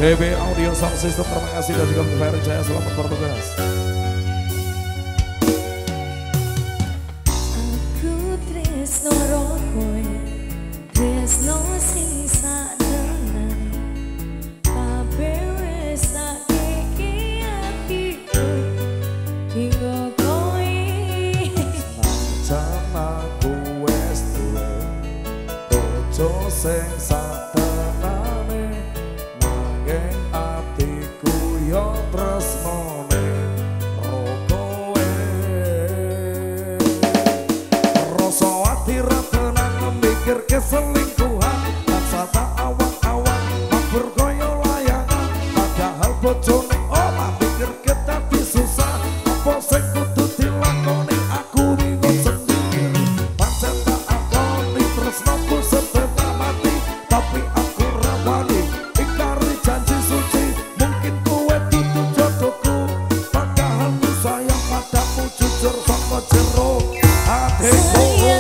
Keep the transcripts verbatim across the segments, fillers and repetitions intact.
D B Audio Sound System, terima kasih dan juga untuk Ferry Jaya, selamat bertugas. Aku tresno rokoe, tresno sing sadenan, kabeh wis tak keki atiku, hingga kowe. Senajan aku wis duwe bojo sing satenane, nanging atiku yo tresnone karo kowe. Rasa ati ra tenang mikir keselingkuhan, rasa tak awak-awak mabur koyo layangan, padahal bojone omah mikir ketati susah, apa sing kudu dilakoni aku bingung sendiri. Pancen tak akoni tresnoku setengah mati, tapi aku rawani ingkari janji suci. Mungkin kowe dudu jodohku, padahal ku sayang padamu jujur saka jero hatiku.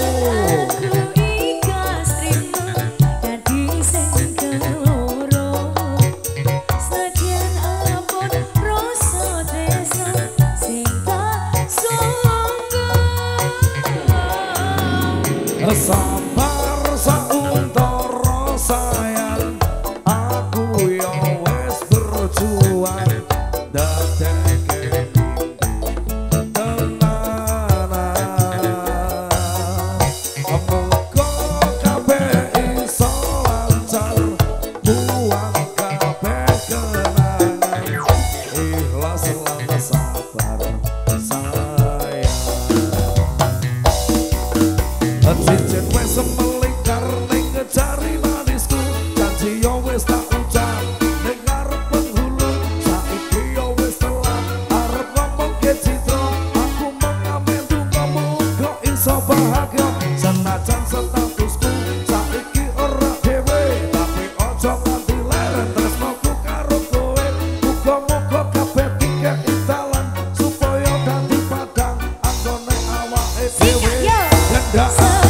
Sabar sauntara sayang, aku yo wis berjuang dadekake mimpi tenanan. Muga kabeh iso lancar, buang kabeh kenangan, ikhlas lan sabar sayang. Cincin wis melingkar ning jari manisku, janji yo wis tak ucap ning ngarep penghulu. Saiki yo wis telat arep ngomong ke citra, aku mengamen tunggumu kok iso bahagia. Senajan statusku saiki ora dhewe, tapi ojo nganti leren tresnoku karo kowe. Muga-muga kabeh dikeki dalan supaya dadi padang anggone awake dhewe. Gendak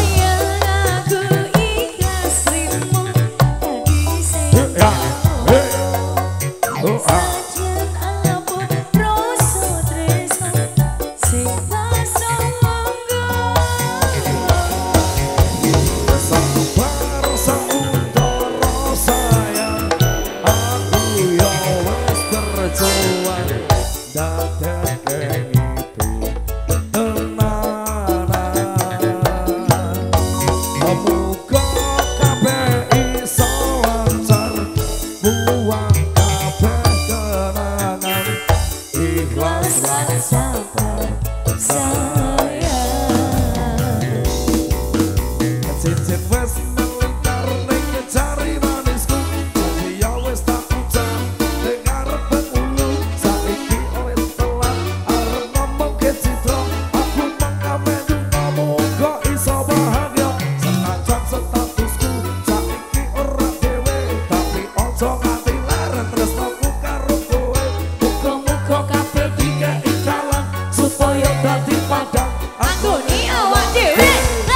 cincin wis melingkar ning jari manisku, janji yo wis tak ucap ning ngarep penghulu. Saiki wis telat arep ngomong ke citra, aku mengamen tunggumu kok iso bahagia. Senajan statusku saiki ora dhewe, tapi ojo nganti leren tresnoku karo kowe. Muga-muga kabeh dikeki dalan supaya dadi padang Anggone awak dhewe.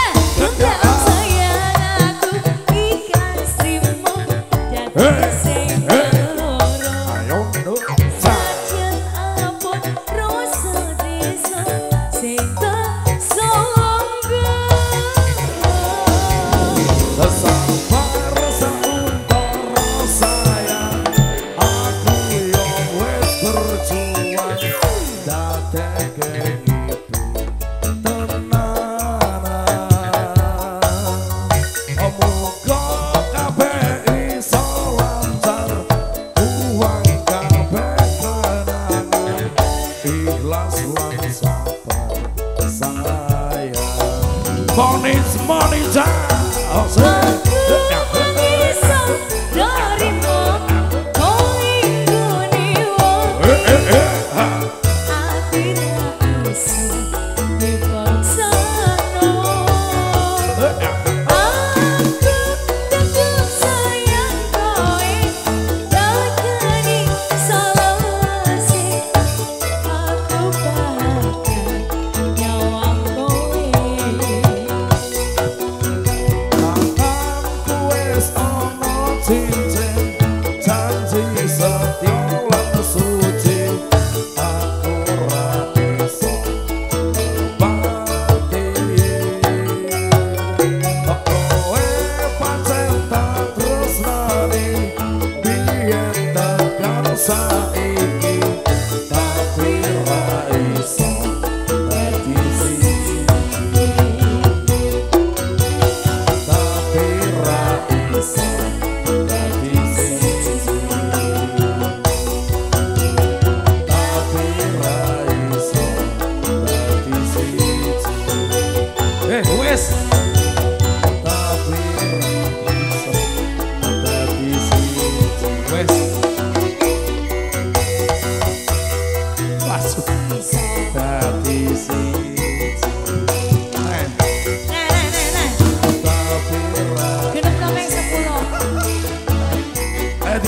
Money is money time.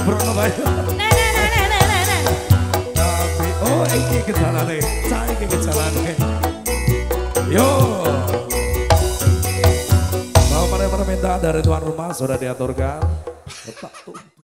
Brono bae. Nah, nah, nah, nah, nah, nah, nah. Tapi oh iki gejalane, saiki gejalane. Yo. Mau permintaan dari tuan rumah sudah diaturkan. Letak tuh.